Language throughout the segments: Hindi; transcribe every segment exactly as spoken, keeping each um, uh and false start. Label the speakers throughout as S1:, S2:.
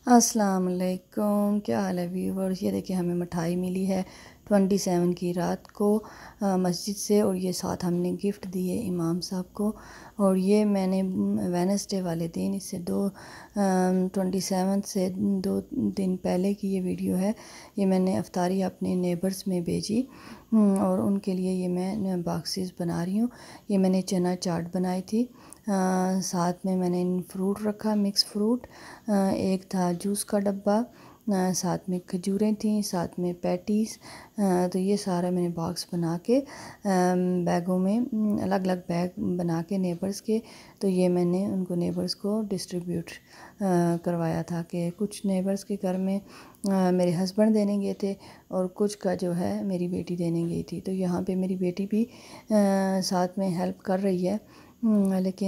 S1: अस्सलाम वालेकुम, क्या हाल है व्यूवर्स। ये देखिए हमें मिठाई मिली है ट्वेंटी सेवन की रात को आ, मस्जिद से, और ये साथ हमने गिफ्ट दिए इमाम साहब को। और ये मैंने वेडनेसडे वाले दिन, इससे दो ट्वेंटी सेवन से दो दिन पहले की ये वीडियो है। ये मैंने अफ्तारी अपने नेबर्स में भेजी और उनके लिए ये मैं बॉक्सेस बना रही हूँ। ये मैंने चना चाट बनाई थी। आ, साथ में मैंने फ्रूट रखा, मिक्स फ्रूट। आ, एक था जूस का डब्बा, आ, साथ में खजूरें थीं, साथ में पैटीज़। तो ये सारा मैंने बॉक्स बना के बैगों में, अलग अलग बैग बना के नेबर्स के, तो ये मैंने उनको नेबर्स को डिस्ट्रीब्यूट करवाया था कि कुछ नेबर्स के घर में आ, मेरे हस्बैंड देने गए थे और कुछ का जो है मेरी बेटी देने गई थी। तो यहाँ पे मेरी बेटी भी आ, साथ में हेल्प कर रही है, लेकिन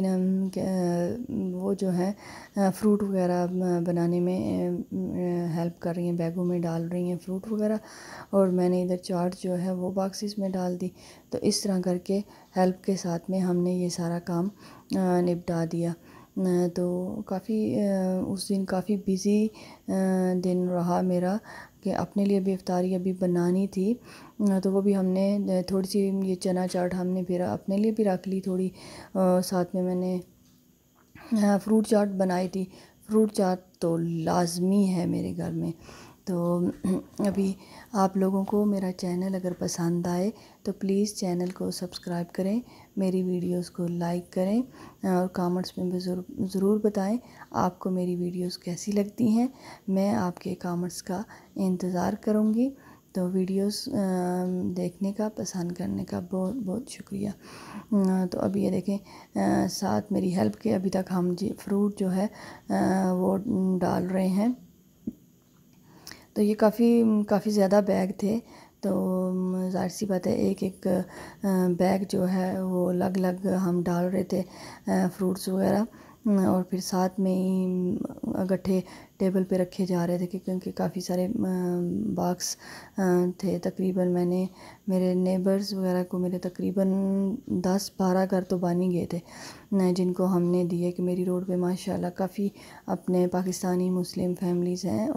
S1: वो जो है फ्रूट वगैरह बनाने में हेल्प कर रही हैं, बैगों में डाल रही हैं फ्रूट वगैरह, और मैंने इधर चाट जो है वो बॉक्सेस में डाल दी। तो इस तरह करके हेल्प के साथ में हमने ये सारा काम निपटा दिया। तो काफ़ी उस दिन काफ़ी बिज़ी दिन रहा मेरा कि अपने लिए भी इफ्तारी अभी बनानी थी, तो वो भी हमने थोड़ी सी ये चना चाट हमने फिर अपने लिए भी रख ली थोड़ी। साथ में मैंने फ्रूट चाट बनाई थी। फ्रूट चाट तो लाजमी है मेरे घर में। तो अभी आप लोगों को मेरा चैनल अगर पसंद आए तो प्लीज़ चैनल को सब्सक्राइब करें, मेरी वीडियोस को लाइक करें और कमेंट्स में भी ज़रूर बताएं आपको मेरी वीडियोस कैसी लगती हैं। मैं आपके कमेंट्स का इंतज़ार करूँगी। तो वीडियोस देखने का, पसंद करने का बहुत बहुत शुक्रिया। तो अभी ये देखें साथ मेरी हेल्प के अभी तक हम जी फ्रूट जो है वो डाल रहे हैं। तो ये काफ़ी काफ़ी ज़्यादा बैग थे, तो ज़ाहिर सी बात है एक एक बैग जो है वो अलग अलग हम डाल रहे थे फ्रूट्स वगैरह, और फिर साथ में ही गट्ठे टेबल पे रखे जा रहे थे क्योंकि काफ़ी सारे बॉक्स थे। तकरीबन मैंने मेरे नेबर्स वगैरह को, मेरे तकरीबन दस बारह घर तो बन ही गए थे जिनको हमने दिए कि मेरी रोड पे माशाल्लाह काफ़ी अपने पाकिस्तानी मुस्लिम फैमिलीज़ हैं,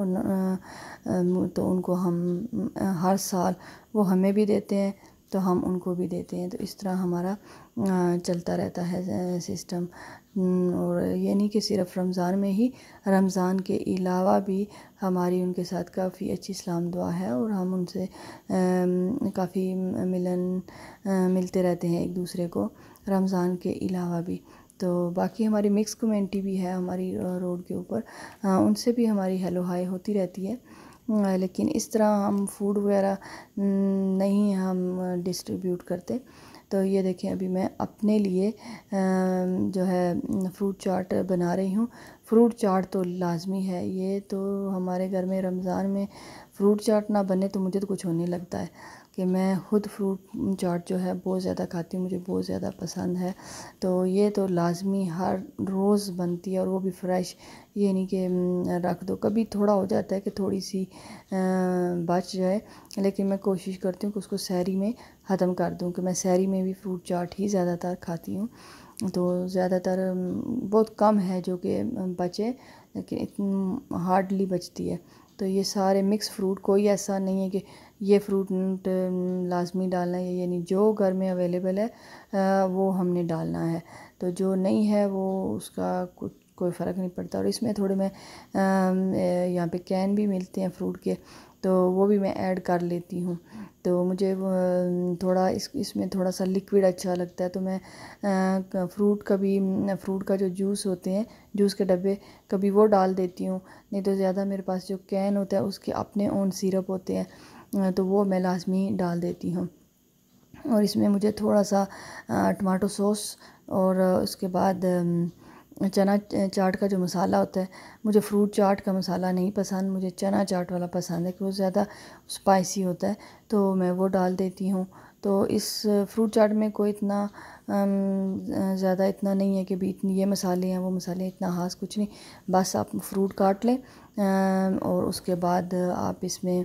S1: और तो उनको हम हर साल वो हमें भी देते हैं तो हम उनको भी देते हैं। तो इस तरह हमारा चलता रहता है सिस्टम। और ये नहीं कि सिर्फ रमज़ान में ही, रमज़ान के अलावा भी हमारी उनके साथ काफ़ी अच्छी सलाम दुआ है और हम उनसे काफ़ी मिलन मिलते रहते हैं एक दूसरे को रमज़ान के अलावा भी। तो बाकी हमारी मिक्स कम्युनिटी भी है हमारी रोड के ऊपर, उनसे भी हमारी हेलो हाय होती रहती है, लेकिन इस तरह हम फूड वगैरह नहीं हम डिस्ट्रीब्यूट करते। तो ये देखें अभी मैं अपने लिए जो है फ्रूट चाट बना रही हूँ। फ्रूट चाट तो लाजमी है, ये तो हमारे घर में रमज़ान में फ्रूट चाट ना बने तो मुझे तो कुछ होने लगता है कि मैं खुद फ्रूट चाट जो है बहुत ज़्यादा खाती हूँ, मुझे बहुत ज़्यादा पसंद है। तो ये तो लाजमी हर रोज़ बनती है और वो भी फ्रेश, ये नहीं कि रख दो। कभी थोड़ा हो जाता है कि थोड़ी सी बच जाए, लेकिन मैं कोशिश करती हूँ कि उसको सहरी में ख़त्म कर दूँ, कि मैं सहरी में भी फ्रूट चाट ही ज़्यादातर खाती हूँ। तो ज़्यादातर बहुत कम है जो कि बचे, लेकिन इतनी हार्डली बचती है। तो ये सारे मिक्स फ्रूट, कोई ऐसा नहीं है कि ये फ्रूट लाजमी डालना है, ये नहीं, जो घर में अवेलेबल है वो हमने डालना है। तो जो नहीं है वो उसका कुछ कोई फ़र्क नहीं पड़ता। और इसमें थोड़े मैं यहाँ पे कैन भी मिलते हैं फ्रूट के, तो वो भी मैं ऐड कर लेती हूँ। तो मुझे थोड़ा इस इसमें थोड़ा सा लिक्विड अच्छा लगता है, तो मैं फ्रूट का भी, फ्रूट का जो जूस होते हैं, जूस के डब्बे, कभी वो डाल देती हूँ। नहीं तो ज़्यादा मेरे पास जो कैन होता है उसके अपने ओन सिरप होते हैं, तो वो मैं लाजमी डाल देती हूँ। और इसमें मुझे थोड़ा सा टमाटो सॉस और उसके बाद चना चाट का जो मसाला होता है, मुझे फ्रूट चाट का मसाला नहीं पसंद, मुझे चना चाट वाला पसंद है कि वो ज़्यादा स्पाइसी होता है, तो मैं वो डाल देती हूँ। तो इस फ्रूट चाट में कोई इतना ज़्यादा इतना नहीं है कि भी इतनी ये मसाले हैं वो मसाले, इतना खास कुछ नहीं। बस आप फ्रूट काट लें और उसके बाद आप इसमें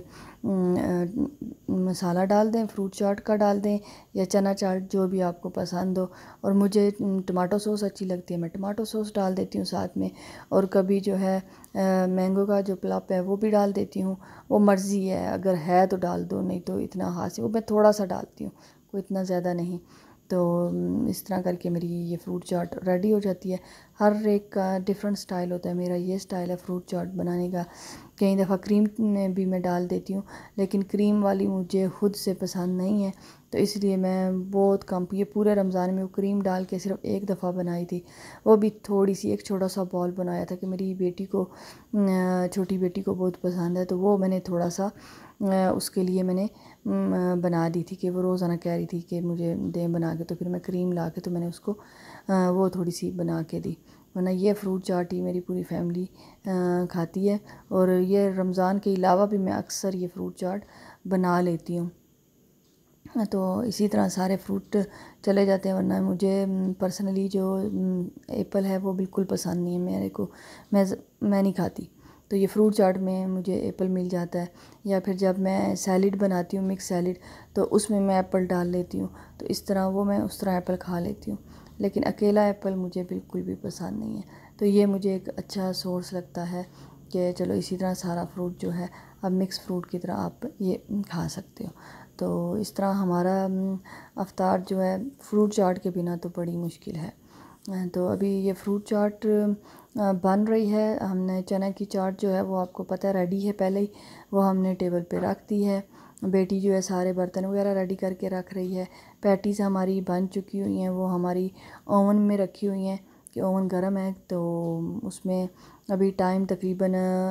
S1: मसाला डाल दें, फ्रूट चाट का डाल दें या चना चाट, जो भी आपको पसंद हो। और मुझे टमाटो सॉस अच्छी लगती है, मैं टमाटो सॉस डाल देती हूँ साथ में। और कभी जो है मैंगो का जो पल्प है वो भी डाल देती हूँ, वो मर्ज़ी है, अगर है तो डाल दो, नहीं तो इतना खास वो मैं थोड़ा सा डालती हूँ, कोई इतना ज़्यादा नहीं। तो इस तरह करके मेरी ये फ्रूट चाट रेडी हो जाती है। हर एक का डिफरेंट स्टाइल होता है, मेरा ये स्टाइल है फ्रूट चाट बनाने का। कई दफ़ा क्रीम भी मैं डाल देती हूँ, लेकिन क्रीम वाली मुझे खुद से पसंद नहीं है, तो इसलिए मैं बहुत कम, ये पूरे रमज़ान में वो क्रीम डाल के सिर्फ एक दफ़ा बनाई थी, वो भी थोड़ी सी, एक छोटा सा बॉल बनाया था कि मेरी बेटी को, छोटी बेटी को बहुत पसंद है, तो वो मैंने थोड़ा सा उसके लिए मैंने बना दी थी कि वो रोज़ाना कह रही थी कि मुझे दे बना के, तो फिर मैं क्रीम ला के तो मैंने उसको वो थोड़ी सी बना के दी। वरना ये फ्रूट चाट ही मेरी पूरी फैमिली खाती है, और ये रमज़ान के अलावा भी मैं अक्सर ये फ्रूट चाट बना लेती हूँ। तो इसी तरह सारे फ्रूट चले जाते हैं। वरना मुझे पर्सनली जो एप्पल है वो बिल्कुल पसंद नहीं है मेरे को, मैं मैं नहीं खाती। तो ये फ्रूट चाट में मुझे एप्पल मिल जाता है, या फिर जब मैं सैलिड बनाती हूँ, मिक्स सैलिड, तो उसमें मैं एप्पल डाल लेती हूँ, तो इस तरह वो मैं उस तरह एप्पल खा लेती हूँ। लेकिन अकेला एप्पल मुझे बिल्कुल भी पसंद नहीं है। तो ये मुझे एक अच्छा सोर्स लगता है कि चलो इसी तरह सारा फ्रूट जो है अब मिक्स फ्रूट की तरह आप ये खा सकते हो। तो इस तरह हमारा अफ्तार जो है फ्रूट चाट के बिना तो बड़ी मुश्किल है। तो अभी ये फ्रूट चाट बन रही है। हमने चना की चाट जो है वो आपको पता है रेडी है पहले ही, वो हमने टेबल पे रख दी है। बेटी जो है सारे बर्तन वगैरह रेडी करके रख रही है। पैटीज़ हमारी बन चुकी हुई हैं, वो हमारी ओवन में रखी हुई हैं कि ओवन गर्म है, तो उसमें अभी टाइम तकरीबन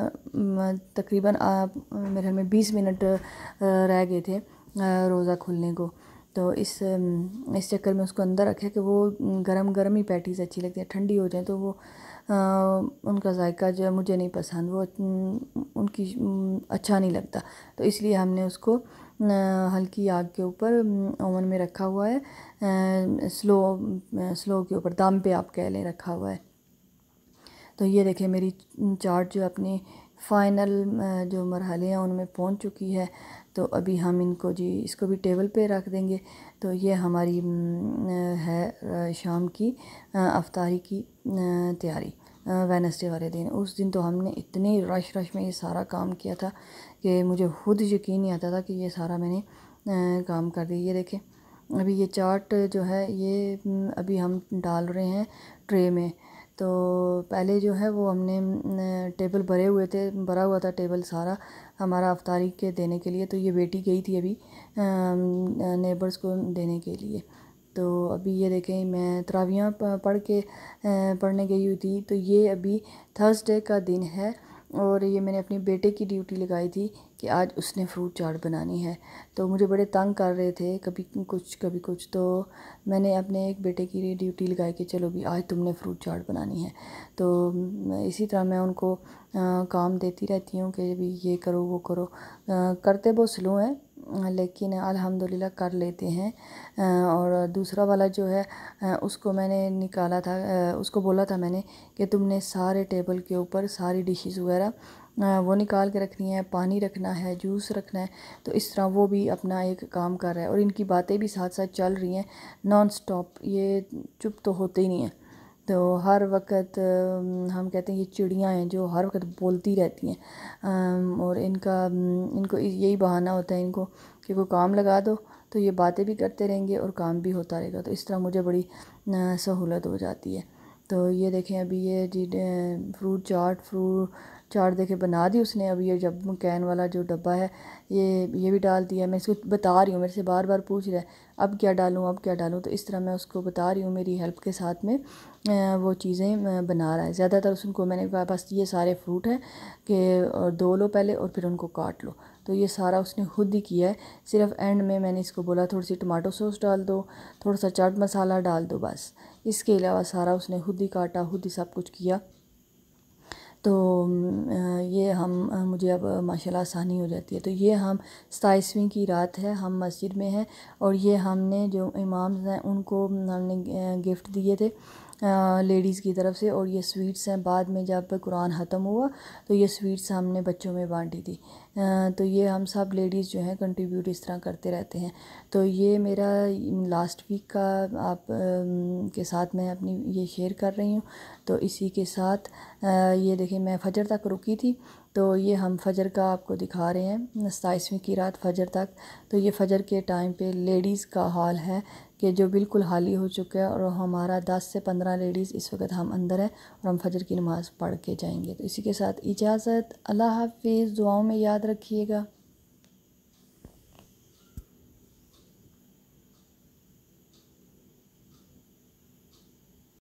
S1: तकरीबन मेरे ख्याल में बीस मिनट रह गए थे रोज़ा खुलने को। तो इस इस चक्कर में उसको अंदर रखे कि वो गरम गरम ही पैटीज़ अच्छी लगती है, ठंडी हो जाए तो वो आ, उनका जायका जो है मुझे नहीं पसंद, वो उनकी अच्छा नहीं लगता। तो इसलिए हमने उसको हल्की आग के ऊपर ओवन में रखा हुआ है, स्लो स्लो के ऊपर, दम पे आप कह लें, रखा हुआ है। तो ये देखें मेरी चाट जो अपने फ़ाइनल जो मरहले हैं उनमें पहुंच चुकी है। तो अभी हम इनको जी इसको भी टेबल पे रख देंगे। तो ये हमारी है शाम की अफ्तारी की तैयारी वेडनेसडे वाले दिन। उस दिन तो हमने इतने रश रश में ये सारा काम किया था कि मुझे खुद यकीन नहीं आता था कि ये सारा मैंने काम कर दिया। ये देखें अभी ये चाट जो है ये अभी हम डाल रहे हैं ट्रे में। तो पहले जो है वो हमने टेबल भरे हुए थे, भरा हुआ था टेबल सारा हमारा अफ्तारी के देने के लिए। तो ये बेटी गई थी अभी नेबर्स को देने के लिए। तो अभी ये देखें मैं तरावियाँ पढ़ के पढ़ने गई हुई थी। तो ये अभी थर्सडे का दिन है, और ये मैंने अपने बेटे की ड्यूटी लगाई थी कि आज उसने फ्रूट चाट बनानी है। तो मुझे बड़े तंग कर रहे थे, कभी कुछ कभी कुछ, तो मैंने अपने एक बेटे की ड्यूटी लगाई कि चलो भी आज तुमने फ्रूट चाट बनानी है। तो इसी तरह मैं उनको आ, काम देती रहती हूँ कि भी ये करो वो करो। आ, करते बहुत स्लो हैं लेकिन अल्हम्दुलिल्लाह कर लेते हैं। और दूसरा वाला जो है उसको मैंने निकाला था, उसको बोला था मैंने कि तुमने सारे टेबल के ऊपर सारी डिशेस वगैरह वो निकाल के रखनी है, पानी रखना है, जूस रखना है। तो इस तरह वो भी अपना एक काम कर रहा है, और इनकी बातें भी साथ साथ चल रही हैं नॉन स्टॉप, ये चुप तो होते ही नहीं हैं। तो हर वक्त हम कहते हैं ये चिड़ियाँ हैं जो हर वक्त बोलती रहती हैं, और इनका इनको यही बहाना होता है इनको कि कोई काम लगा दो तो ये बातें भी करते रहेंगे और काम भी होता रहेगा। तो इस तरह मुझे बड़ी सहूलत हो जाती है। तो ये देखें अभी ये जी फ्रूट चाट फ्रूट चाट देखे बना दी उसने। अभी ये जब कैन वाला जो डब्बा है ये ये भी डाल दिया। मैं इसको बता रही हूँ, मेरे से बार बार पूछ रहा है अब क्या डालूँ अब क्या डालूँ, तो इस तरह मैं उसको बता रही हूँ, मेरी हेल्प के साथ में वो चीज़ें बना रहा है। ज़्यादातर उसको मैंने कहा बस ये सारे फ्रूट हैं कि धो लो पहले और फिर उनको काट लो। तो ये सारा उसने खुद ही किया है। सिर्फ एंड में मैंने इसको बोला थोड़ी सी टमाटो सॉस डाल दो, थोड़ा सा चाट मसाला डाल दो, बस। इसके अलावा सारा उसने खुद ही काटा, खुद ही सब कुछ किया। तो ये हम मुझे अब माशाल्लाह आसानी हो जाती है। तो ये हम सताईसवीं की रात है, हम मस्जिद में हैं और ये हमने जो इमाम हैं उनको हमने गिफ्ट दिए थे लेडीज़ की तरफ से, और ये स्वीट्स हैं। बाद में जब कुरान ख़त्म हुआ तो ये स्वीट्स हमने बच्चों में बांटी थी। तो ये हम सब लेडीज़ जो हैं कंट्रीब्यूट इस तरह करते रहते हैं। तो ये मेरा लास्ट वीक का आप के साथ मैं अपनी ये शेयर कर रही हूँ। तो इसी के साथ ये देखिए मैं फ़जर तक रुकी थी, तो ये हम फ़जर का आपको दिखा रहे हैं, सताईसवीं की रात फ़जर तक। तो ये फ़जर के टाइम पे लेडीज़ का हाल है कि जो बिल्कुल खाली हो चुका है, और हमारा दस से पंद्रह लेडीज़ इस वक्त हम अंदर हैं और हम फ़जर की नमाज़ पढ़ के जाएंगे। तो इसी के साथ इजाज़त, अल्लाह हाफ़िज़, दुआओं में याद रखिएगा।